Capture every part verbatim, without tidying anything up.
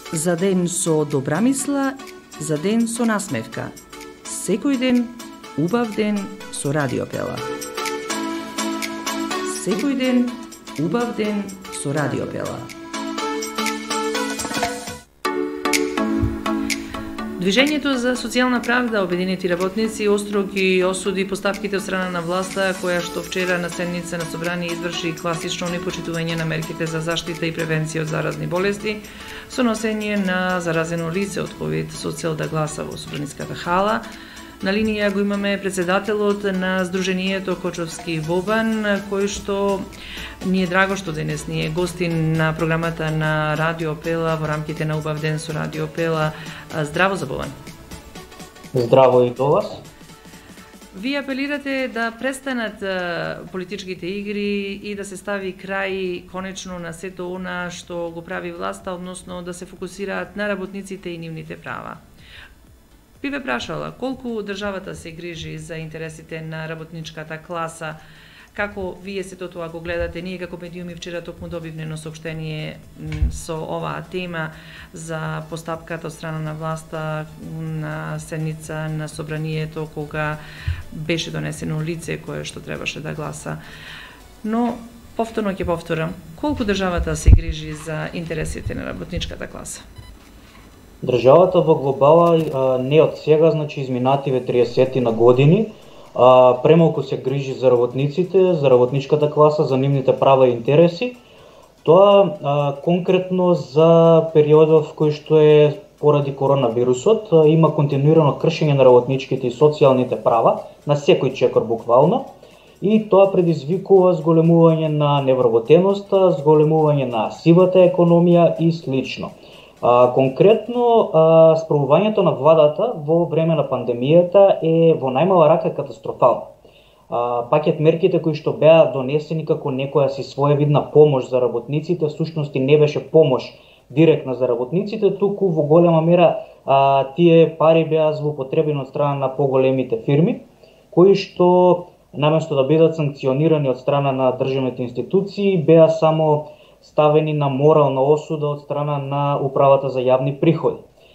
За ден со добра мисла, за ден со насмевка. Секој ден, убав ден со Радиопела. Секој ден, убав ден со Радиопела. Движењето за социјална правда, обединети работници, остро ги осуди поставките од страна на власта, која што вчера на седница на собрание изврши класично непочитување на мерките за заштита и превенција од заразни болести, со носење на заразено лице од ковид со цел да гласа во собраницката хала. На линија го имаме председателот на Сдруженијето Кочовски Вобан, кој што ни е драго што денес ни е гостин на програмата на Радиопела во рамките на Убав ден со Радиопела. Здраво за Бобан. Здраво и до вас. Вие апелирате да престанат политичките игри и да се стави крај конечно на сето она што го прави власта, односно да се фокусираат на работниците и нивните права. Би ве прашала, колку државата се грижи за интересите на работничката класа, како вие сето тоа го гледате? Ние како медиуми вчера токму добивме едно соопштение со оваа тема за постапката од страна на власта на седница на собранието кога беше донесено лице кое што требаше да гласа. Но повторно ќе повторам, колку државата се грижи за интересите на работничката класа? Државата во глобала не од сега, значи изминативе триесет на години, премалку се грижи за работниците, за работничката класа, за нивните права и интереси. Тоа а, конкретно за периодов кој што е поради коронавирусот, а, има континуирано кршење на работничките и социјалните права на секој чекор буквално, и тоа предизвикува зголемување на невработеноста, зголемување на сивата економија и слично. А, конкретно, а, справувањето на владата во време на пандемијата е во најмала рака катастрофално. А, пакет мерките кои што беа донесени како некоја си своевидна помош за работниците, всушност не беше помош директна за работниците, туку во голема мера а, тие пари беа злоупотребени од страна на поголемите фирми, кои што наместо да бидат санкционирани од страна на државните институции, беа само ставени на морална осуда од страна на управата за јавни приходи.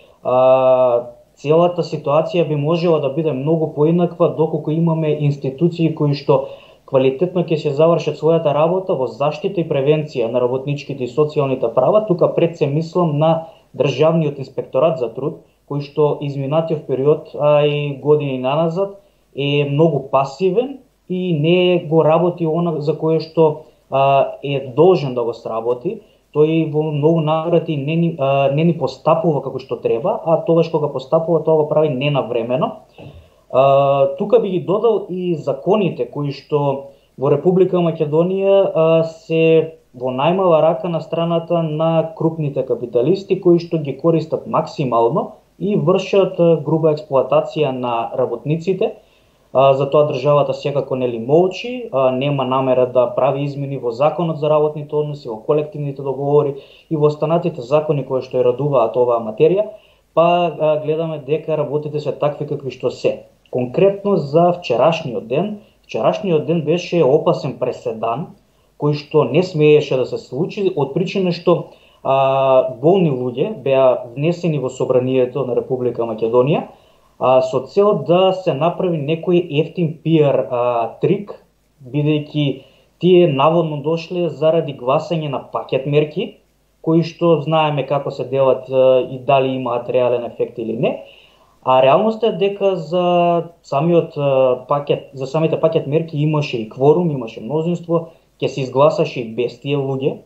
А, целата ситуација би можела да биде многу поинаква доколку имаме институции кои што квалитетно ќе се завршат својата работа во заштита и превенција на работничките и социјалните права. Тука пред се мислам на Државниот инспекторат за труд, кој што изминатиот период, а и години наназад, е многу пасивен и не го работи она за кое што е должен да го сработи. Тој во многу наврати не ни, а, не ни постапува како што треба, а тогаш кога постапува, тоа го прави ненавремено. А, тука би ги додал и законите кои што во Република Македонија а, се во најмала рака на страната на крупните капиталисти кои што ги користат максимално и вршат груба експлоатација на работниците. За тоа државата секако нели молчи, нема намера да прави измени во законот за работните односи, во колективните договори и во останатите закони кои што ја радуваат оваа материја, па гледаме дека работите се такви какви што се. Конкретно за вчерашниот ден, вчерашниот ден беше опасен преседан, кој што не смееше да се случи од причина што а, болни луѓе беа внесени во собранието на Република Македонија, А, со цел да се направи некој ефтин пиар а, трик, бидејќи тие наводно дошле заради гласање на пакет мерки, кои што знаеме како се делат а, и дали имаат реален ефект или не. А реалноста е дека за самиот а, пакет, за самите пакет мерки имаше и кворум, имаше мнозинство, ќе се изгласаше и без тие луѓе.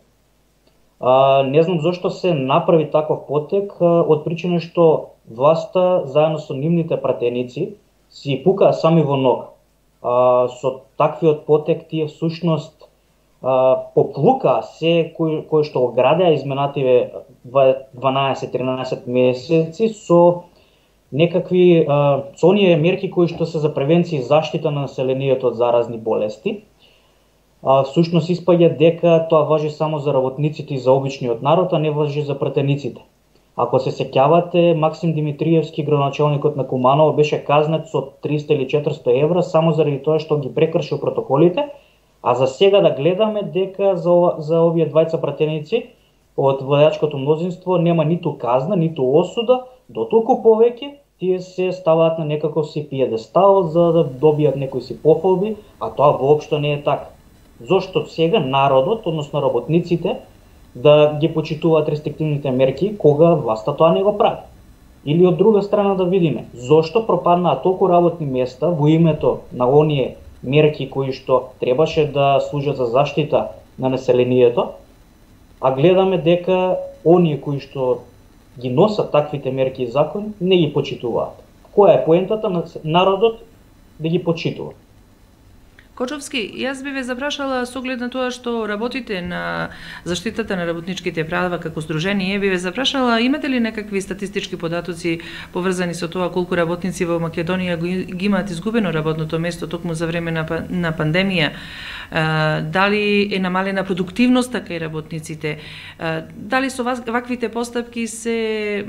А, не знам зошто се направи таков потек, а, од причина што власта заедно со нивните пратеници си пукаа сами во нога. А, со таквиот потек тие всушност а, поплукаа се кој, кој што го градеа изминативе дванаесет-тринаесет месеци со некакви а, со оние мерки кои што се за превенција и заштита на населението од заразни болести. А, всушност испаѓа дека тоа важи само за работниците и за обичниот народ, а не важи за пратениците. Ако се сеќавате, Максим Димитриевски, градоначалникот на Куманово, беше казнет со триста или четиристо евра само заради тоа што ги прекршил протоколите, а за сега да гледаме дека за, ова, за овие двајца пратеници од владачкото мнозинство нема ниту казна, ниту осуда, дотолку повеќе тие се ставаат на некаков си пиедестал за да добијат некои си пофалби, а тоа воопшто не е така. Зошто сега народот, односно работниците, да ги почитуваат рестриктивните мерки кога власта тоа не го прави? Или од друга страна да видиме, зошто пропаднаа толку работни места во името на оние мерки кои што требаше да служат за заштита на населението, а гледаме дека оние кои што ги носат таквите мерки и закони не ги почитуваат. Која е поентата на народот да ги почитува? Кочовски, јас би ве запрашала со оглед на тоа што работите на заштитата на работничките права како здружение, би ве запрашала имате ли некакви статистички податоци поврзани со тоа колку работници во Македонија ги имаат изгубено работното место токму за време на, на пандемија? Дали е намалена продуктивноста кај работниците? Дали со ваквите постапки се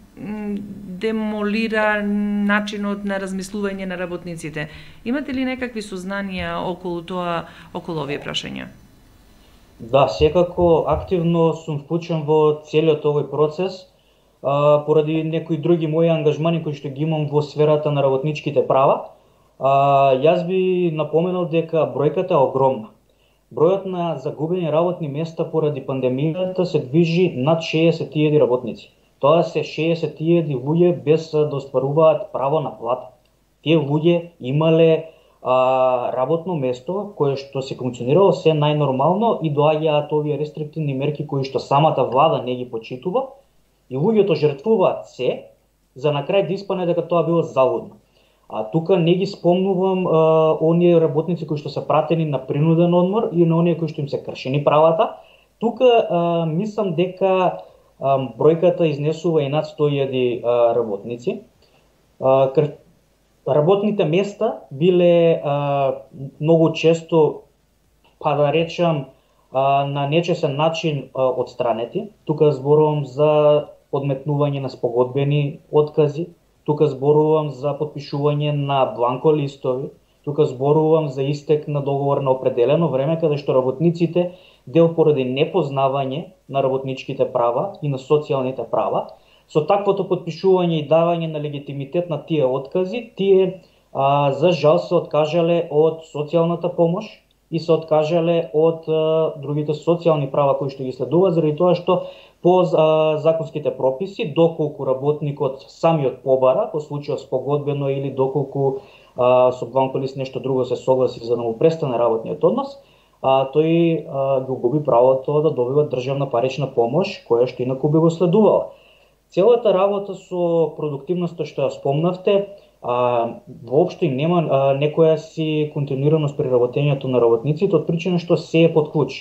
демолира начинот на размислување на работниците? Имате ли некакви сознанија околу тоа, околу овие прашања? Да, секако активно сум вклучен во целиот овој процес, а, поради некои други мои ангажмани кои што ги имам во сферата на работничките права. А, јас би напоменал дека бројката е огромна. Бројот на загубени работни места поради пандемијата се движи над шеесет илјади работници. Тоа се шеесет илјади луѓе без да остваруваат право на плата. Тие луѓе имале а, работно место кое што се функционирало се најнормално и доаѓаат овие рестриктивни мерки кои што самата влада не ги почитува и луѓето жртвуваат се за на крај да испадне дека тоа било залудно. А тука не ги спомнувам а, оние работници кои што се пратени на принуден одмор и на оние кои што им се кршени правата. Тука а, мислам дека а, бројката изнесува и над сто илјади работници. А, кр... Работните места биле а, многу често, па да речам, а, на нечесен начин а, одстранети. Тука зборувам за подметнување на спогодбени откази, тука зборувам за подпишување на бланко листови, тука зборувам за истек на договор на определено време, каде што работниците, дел поради непознавање на работничките права и на социјалните права, со таквото подпишување и давање на легитимитет на тие откази, тие а, за жал се откажале од социјалната помош и се откажале од а, другите социјални права кои што ги следуваат, заради тоа што по а, законските прописи, доколку работникот самиот побара, по случајот спогодбено или доколку а, со бланко лист нешто друго се согласи за да му престане работниот однос, а, тој а, го губи правото да добива државна парична помош, која што инаку би го следувала. Целата работа со продуктивноста што ја спомнавте, а, воопшто и нема а, некоја си континуираност при работењето на работниците, од причина што се е под клуч.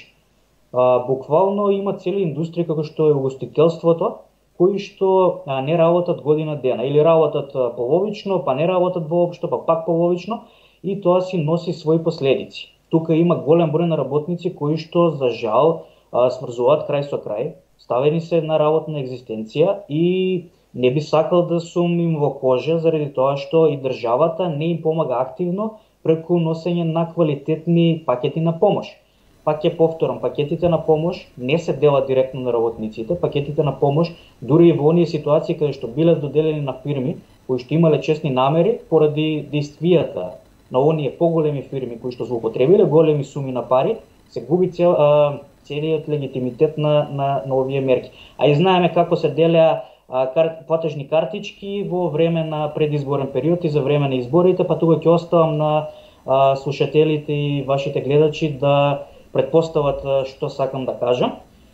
А, буквално има цели индустрии како што е угостителството, кои што а, не работат година дена, или работат а, половично, па не работат воопшто, па пак половично, и тоа си носи своји последици. Тука има голем број на работници кои што за жал а, сврзуваат крај со крај, ставени се на работна екзистенција и не би сакал да сум им во кожа заради тоа што и државата не им помага активно преку носење на квалитетни пакети на помош. Пак ќе повторам, пакетите на помош не се делат директно на работниците, пакетите на помош дури и во оние ситуации каде што биле доделени на фирми кои што имале честни намери поради действијата на оние поголеми фирми кои што злоупотребиле големи суми на пари, се губи цел а, целиот легитимитет на, на, на овие мерки. А и знаеме како се делеа кар, платежни картички во време на предизборен период и за време на изборите, па тука ќе оставам на а, слушателите и вашите гледачи да предпостават а, што сакам да кажам.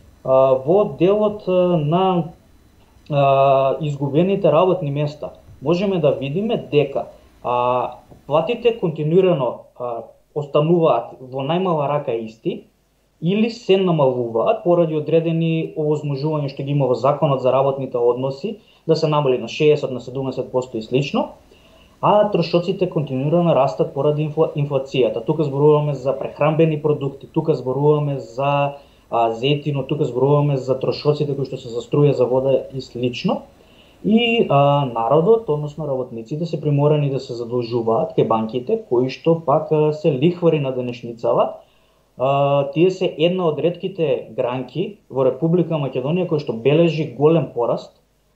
А, во делот а, на а, изгубените работни места можеме да видиме дека а, платите континуирано а, остануваат во најмала рака исти, или се намалуваат поради одредени овозможувања што ги има во Законот за работните односи, да се намали на шеесет на седумдесет проценти и слично, а трошоците континуирано растат поради инфла, инфлацијата. Тука зборуваме за прехранбени продукти, тука зборуваме за а, зетино, тука зборуваме за трошоците кои што се за струја, за вода и слично. И а, народот, односно работниците, се приморани да се задолжуваат кај банките, кои што пак а, се лихвари на денешницава, а, тие се една од ретките гранки во Република Македонија кој што бележи голем пораст,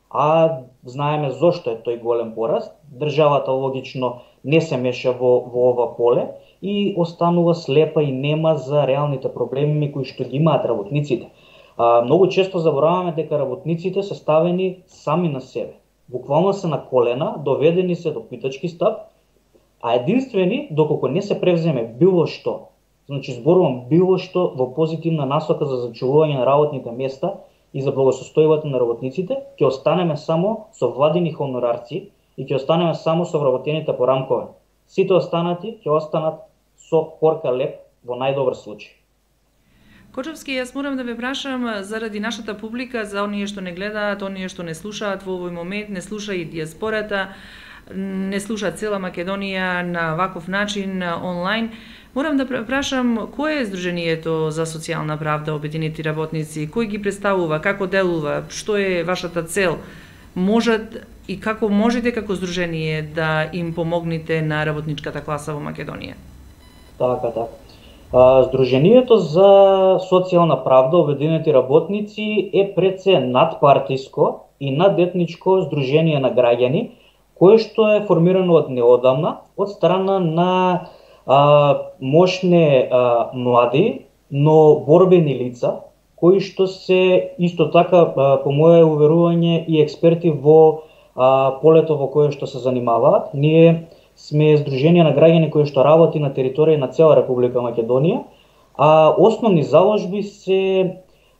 а знаеме зошто е тој голем пораст. Државата логично не се меша во, во ова поле и останува слепа и нема за реалните проблеми кои што ги имаат работниците. А, многу често забораваме дека работниците се ставени сами на себе. Буквално се на колена, доведени се до питачки стап, а единствени доколку не се превземе било што, значи зборувам било што во позитивна насока за зачувување на работните места и за благосостојбата на работниците, ќе останеме само со владини хонорарци и ќе останеме само со вработените по рамкове. Сите останати ќе останат со порка леп во најдобар случај. Кочовски, јас морам да ве прашам заради нашата публика, за оние што не гледаат, оние што не слушаат во овој момент, не слуша и диаспората, не слуша цела Македонија на ваков начин онлайн. Морам да прашам кое е Сдруженијето за социјална правда, обединети работници, кој ги представува, како делува, што е вашата цел? Можат и како можете како Сдружение да им помогнете на работничката класа во Македонија? Така, така. Сдруженијето за социјална правда, обединети работници е пред се надпартиско и надетничко сдружение на граѓани, кое што е формирано од неодамна од страна на а, мощне а, млади, но борбени лица, кои што се исто така, а, по моје уверување, и експерти во а, полето во кое што се занимаваат. Ние сме сдружение на граѓани кои што работи на територија на цела Република Македонија, а основни заложби се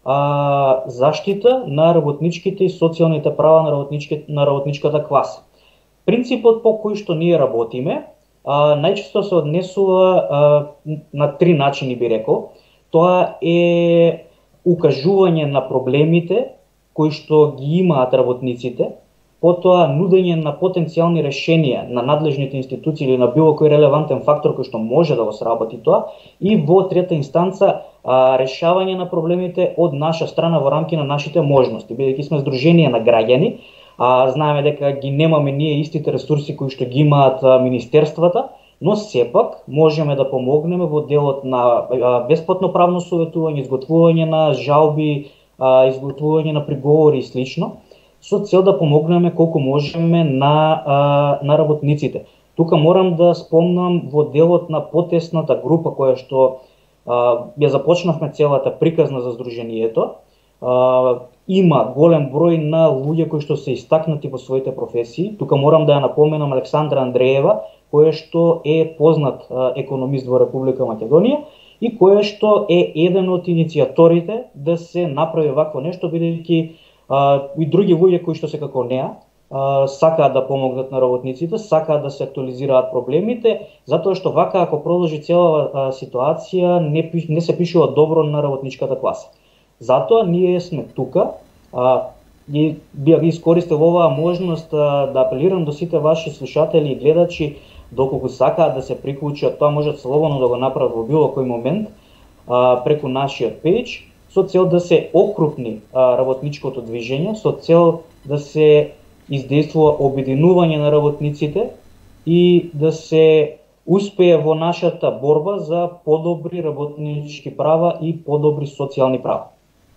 а, заштита на работничките и социјалните права на, на работничката класа. Принципот по кој што ние работиме, а, најчесто се однесува а, на три начини, би рекол. Тоа е укажување на проблемите кои што ги имаат работниците, потоа нудење на потенцијални решенија на надлежните институции или на било кој релевантен фактор кој што може да го сработи тоа, и во трета инстанца а, решавање на проблемите од наша страна во рамки на нашите можности. Бидејќи сме сдружение на граѓани, а знаеме дека ги немаме ние истите ресурси кои што ги имаат а, министерствата, но сепак можеме да помогнеме во делот на а, бесплатно правно советување, изготвување на жалби, а, изготвување на приговори и слично, со цел да помогнеме колку можеме на, а, на работниците. Тука морам да спомнам во делот на потесната група која што а, ја започнавме целата приказна за Сдруженијето. А, има голем број на луѓе кои што се истакнати во своите професии. Тука морам да ја напоменам Александра Андреева, која што е познат а, економист во Република Македонија и која што е еден од иницијаторите да се направи вакво нешто, бидејќи Uh, и други луѓе кои што се како неа uh, сакаат да помогнат на работниците, сакаат да се актуализираат проблемите, затоа што вака ако продолжи цела uh, ситуација не, не се пишува добро на работничката класа. Затоа ние сме тука uh, и би ги искористил оваа можност uh, да апелирам до сите ваши слушатели и гледачи, доколку сакаат да се приклучат, тоа можат слободно да го направат во било кој момент uh, преку нашиот пејдж, со цел да се окрупни а, работничкото движење, со цел да се издействува обединување на работниците и да се успее во нашата борба за подобри работнички права и подобри социјални права.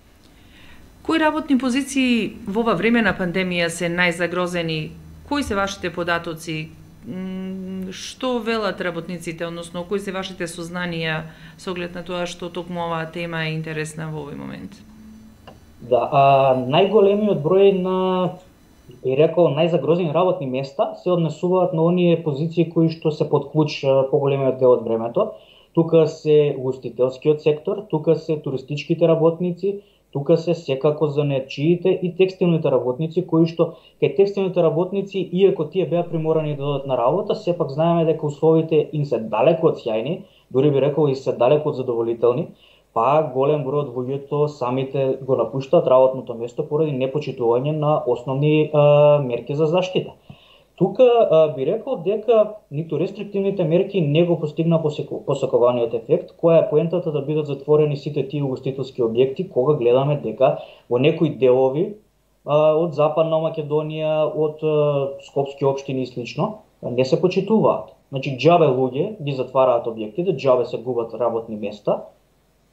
Кои работни позиции во ова време на пандемија се најзагрозени? Кои се вашите податоци? Што велат работниците, односно кои се вашите сознанија со оглед на тоа што токму оваа тема е интересна во овој момент? Да, а, најголемиот број на, би рекол, најзагрозени работни места се однесуваат на оние позиции кои што се под клуч поголемиот дел од времето. Тука се угостителскиот сектор, тука се туристичките работници, тука се секако занаетчиите и текстилните работници, кои што кај текстилните работници, иако тие беа приморани да додат на работа, сепак знаеме дека условите им се далеку од сјајни, дури би рекол и се далеку од задоволителни, па голем број од луѓето самите го напуштаат работното место поради непочитување на основни а, мерки за заштита. Тука а, би рекол дека ниту рестриктивните мерки не го постигна посакуваниот ефект, која е поентата да бидат затворени сите тие угостителски објекти, кога гледаме дека во некои делови а, од Западна Македонија, од а, скопски општини и слично, не се почитуваат. Значи џабе луѓе ги затвараат објектите, џабе се губат работни места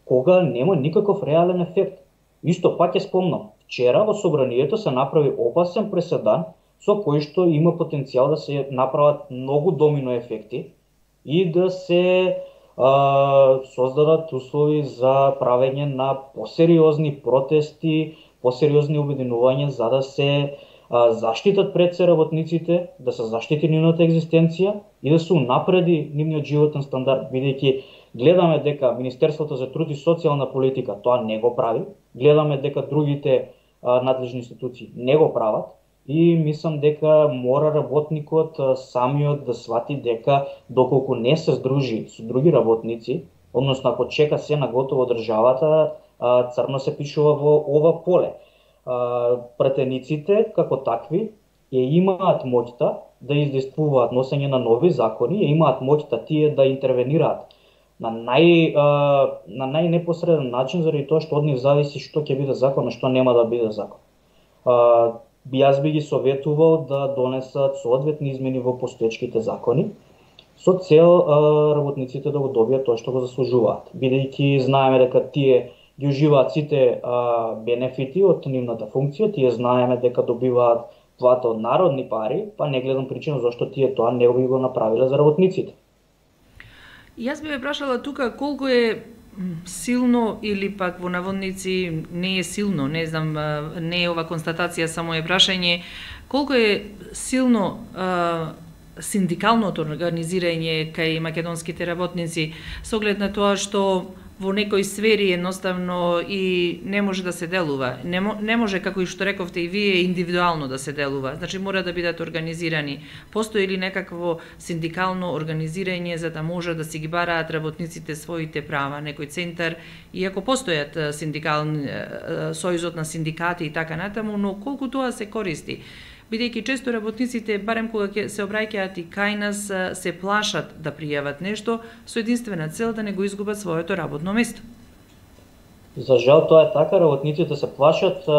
кога нема никаков реален ефект. Исто пак ќе спомнам, вчера во собранието се направи опасен преседан со кој што има потенцијал да се направат многу домино ефекти и да се а, создадат услови за правење на посериозни протести, посериозни обединувања за да се а, заштитат пред се работниците, да се заштити нивната екзистенција и да се унапреди нивниот животен стандард, бидејќи гледаме дека Министерството за труд и социјална политика тоа не го прави, гледаме дека другите а, надлежни институции не го прават и мислам дека мора работникот а, самиот да свати дека доколку не се здружи со други работници, односно ако чека се на готово државата, а, црно се пишува во ова поле. А, пратениците како такви ја имаат моќта да издействуваат носење на нови закони, ја имаат моќта тие да интервенираат на нај а, на најнепосреден начин, заради тоа што од нив зависи што ќе биде закон, а што нема да биде закон. А, јас би ги советувал да донесат соодветни измени во постоечките закони со цел а, работниците да го добијат тоа што го заслужуваат, бидејќи знаеме дека тие ги уживаат сите а, бенефити од нивната функција, тие знаеме дека добиваат плата од народни пари, па не гледам причина зашто тие тоа не би го направиле за работниците. Јас би ве прашала тука колку е силно или пак во наводници не е силно, не знам, не е ова констатација, само е прашање, колку е силно а, синдикалното организирање кај македонските работници со оглед на тоа што во некои сфери едноставно и не може да се делува. Не, не може, како и што рековте и вие, индивидуално да се делува. Значи мора да бидат организирани. Постои ли некакво синдикално организирање за да може да си ги бараат работниците своите права, некој центар, иако постојат синдикални сојузот на синдикати и така натаму, но колку тоа се користи? Бидејќи често работниците, барем кога ќе се обраќаат и кај нас, се плашат да пријават нешто со единствена цел да не го изгубат своето работно место. За жал тоа е така, работниците се плашат.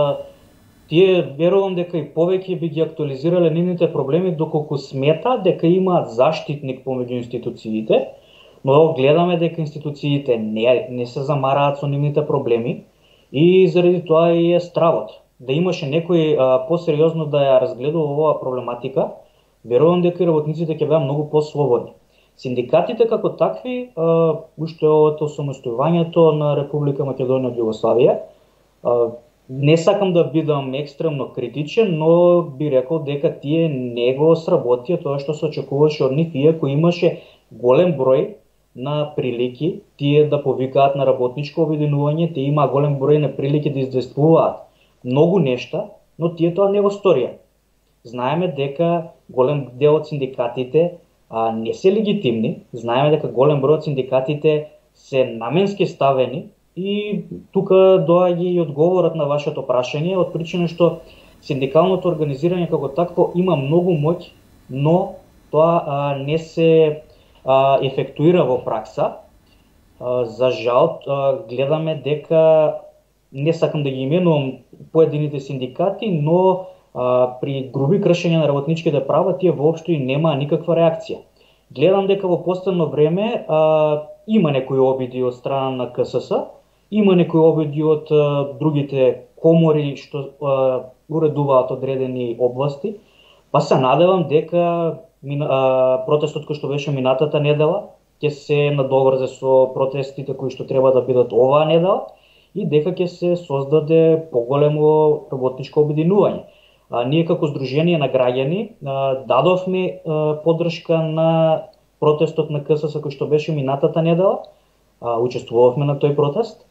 Тие верувам дека и повеќе би ги актуализирале нивните проблеми доколку смета дека имаат заштитник помеѓу институциите, но гледаме дека институциите не, не се замараат со нивните проблеми и заради тоа и е стравот. Да имаше некој а, посериозно да ја разгледува оваа проблематика, верувам дека работниците ќе беа многу послободни. Синдикатите како такви, а, уште од осамостојувањето на Република Македонија од Југославија, а, не сакам да бидам екстремно критичен, но би рекол дека тие не го сработија тоа што се очекуваше од нив, иако имаше голем број на прилики тие да повикаат на работничко обединување, тие има голем број на прилики да издействуваат многу нешта, но тие тоа не го сторија. Знаеме дека голем дел од синдикатите а, не се легитимни, знаеме дека голем број од синдикатите се наменски ставени и тука доаѓа и одговорот на вашето прашање, од причина што синдикалното организирање како такво има многу моќ, но тоа а, не се а, ефектуира во пракса. А, за жал, а, гледаме дека не сакам да ги именувам поедините синдикати, но а, при груби кршења на работничките права тие воопшто и нема никаква реакција. Гледам дека во последно време а, има некои обиди од страна на К С С, има некои обиди од а, другите комори што а, уредуваат одредени области, па се надевам дека мина, а, протестот кој што беше минатата недела ќе се надоврзе со протестите кои што треба да бидат оваа недела, и дека ќе се создаде поголемо работничко обединување. А, ние како Сдружение на граѓани а, дадовме а, поддршка на протестот на К С С кој што беше минатата недела, а, учествувавме на тој протест,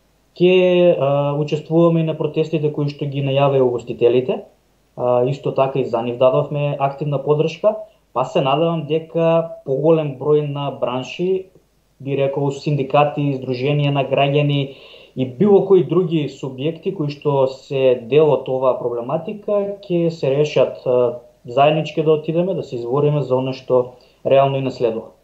ќе а, учествуваме и на протестите кои што ги најавија угостителите, а, исто така и за нив дадовме активна поддршка, па се надевам дека поголем број на бранши, би рекол синдикати, Сдружение на граѓани, и било кои други субјекти кои што се дел од оваа проблематика ќе се решат а, заеднички да отидеме да се извориме за оно што реално и наследува.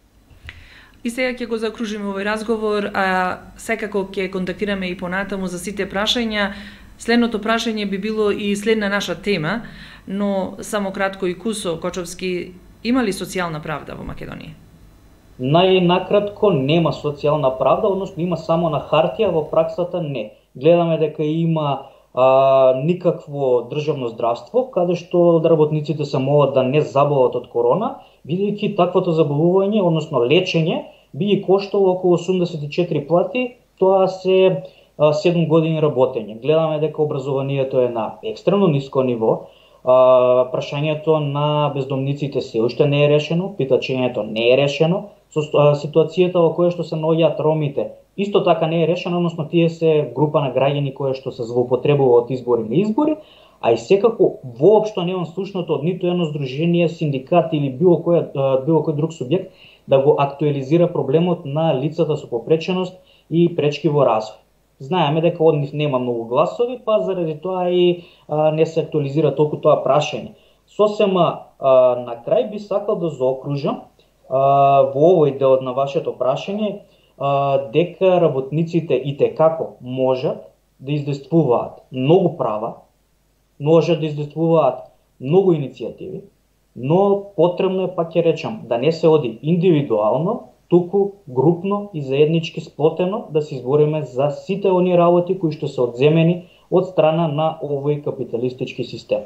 И сега ќе го закружиме овој разговор, а секако ќе контактираме и понатаму за сите прашања. Следното прашање би било и следна наша тема, но само кратко и кусо, Кочовски, има ли социјална правда во Македонија? Најнакратко, нема социјална правда, односно има само на хартија, во праксата не. Гледаме дека има а, никакво државно здравство, каде што работниците се могат да не заболат од корона, бидејќи таквото заболување, односно лечење, би ги коштало околу осумдесет и четири плати, тоа се а, седум години работење. Гледаме дека образованието е на екстремно ниско ниво, а, прашањето на бездомниците се уште не е решено, питачењето не е решено, со ситуацијата во која што се наоѓаат ромите исто така не е решено, односно тие се група на граѓани кои што се злоупотребува од избори на избори, а и секако воопшто немам слушнато од ниту едно здружение, синдикат или било кој било кој друг субјект да го актуализира проблемот на лицата со попреченост и пречки во развој. Знаеме дека од нив нема многу гласови, па заради тоа и а, не се актуализира толку тоа прашање. Сосема а, на крај би сакал да заокружам а, во овој дел на вашето прашање а, дека работниците и те како можат да издействуваат многу права, можат да издействуваат многу иницијативи, но потребно е, пак ќе речам, да не се оди индивидуално, туку групно и заеднички сплотено да се избориме за сите они работи кои што се одземени од страна на овој капиталистички систем.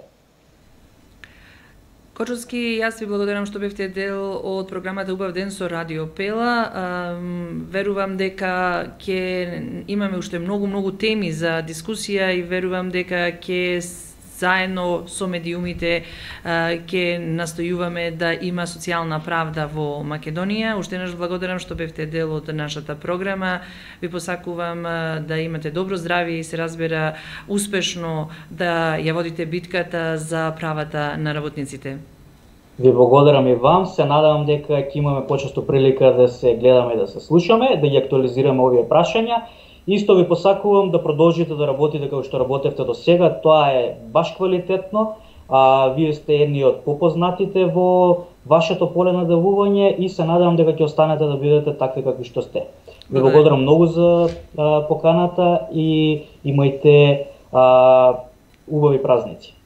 Кочовски, јас ви благодарам што бевте дел од програмата Убав ден со Радио Пела. Верувам дека ќе имаме уште многу многу теми за дискусија и верувам дека ќе заедно со медиумите ќе настојуваме да има социјална правда во Македонија. Уште еднаш благодарам што бевте дел од нашата програма. Ви посакувам да имате добро здравје и се разбира успешно да ја водите битката за правата на работниците. Ви благодарам и вам. Се надевам дека ќе имаме почесто прилика да се гледаме и да се слушаме, да ги актуализираме овие прашања. Исто ви посакувам да продолжите да работите како што работевте до сега, тоа е баш квалитетно, а вие сте едни од попознатите во вашето поле на делување и се надевам дека ќе останете да бидете такви какви што сте. Ви благодарам многу за а, поканата и имајте а, убави празници.